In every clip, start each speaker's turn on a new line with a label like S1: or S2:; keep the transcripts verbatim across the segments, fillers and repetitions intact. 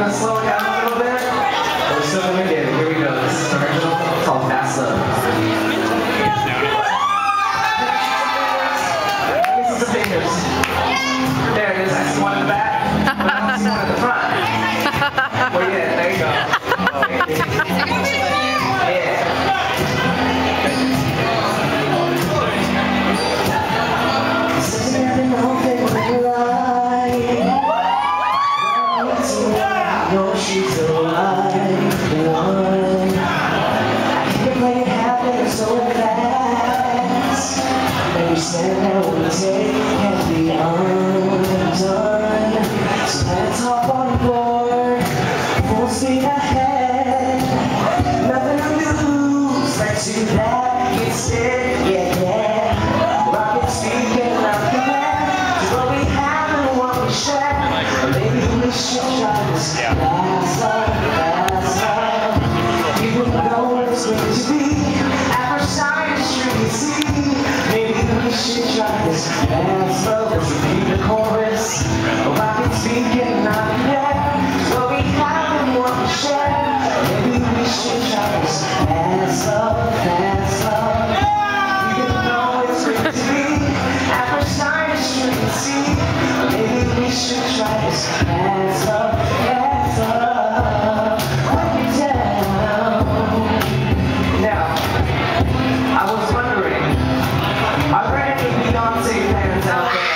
S1: gonna slow it down a little bit. We're still gonna get it. Here we go. This is the original. It's called Fast Love. This is the fingers. There it is. I see one in the back. I see one in the front. Well, yeah, there you go. Yeah. No, she's alive. I can't make it happen so fast. Every step that we take can be undone. So let's hop on board, full speed ahead. Nothing to lose, let's do that instead. Yeah, yeah. Rocket speed, getting out the land. To what we have and what we share. Maybe we should try this.
S2: Yeah.
S1: Fast love, fast love. Even though it's going to be at first sight, it's true to see. Maybe we should try this. Fast love, let's repeat the chorus. Rocket speed, getting out the net. What we have and what we share. Maybe we should try this. Fast love, fast love. Even though it's going to be at first sight, it's true to see. Maybe we should try this. Fast love, fast love. Put me down. Now, I was wondering, are there any Beyonce fans out there?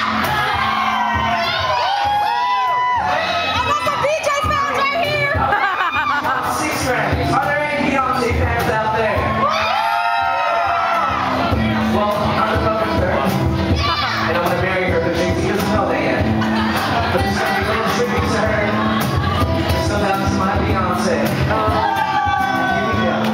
S3: I got some B J fans right here!
S1: Six Grammys. Are there any Beyonce fans out there? Well, I'm the brother third. And I'm gonna marry her, but she doesn't know that yet. But this is gonna be a little tribute to her. So that was my Beyonce. Here we go.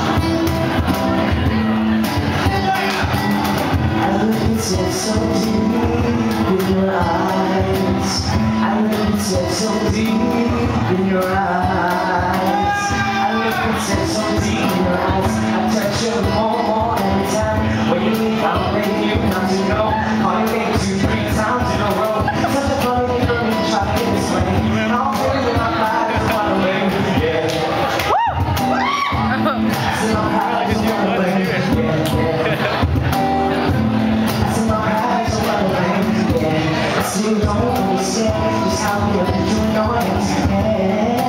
S1: I look into so deep in your eyes. I look into so deep in your eyes. I look into so deep in your eyes. I touch you more, more every time. When you leave, I'm begging you not to go. Call your name two, three times in a row. Such a funny thing for me to try to get this way. All things in my life is one away. Yeah. That's in my pride, is one away. Yeah, yeah. That's in my pride, is one away. Yeah. So you don't understand just how we are doing our hands together.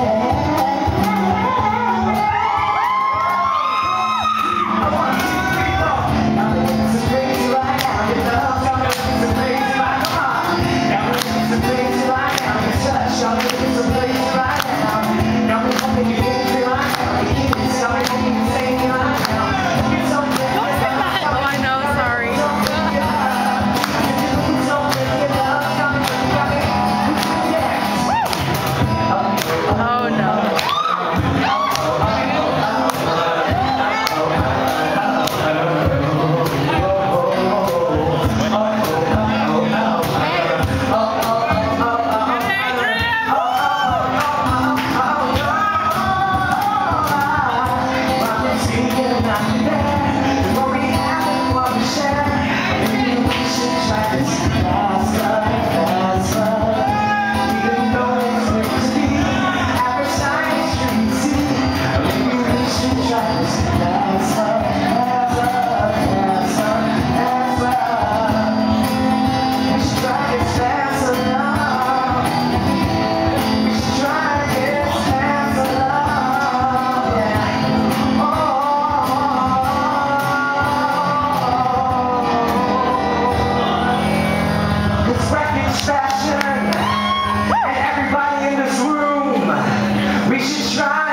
S1: Fashion, and everybody in this room, we should try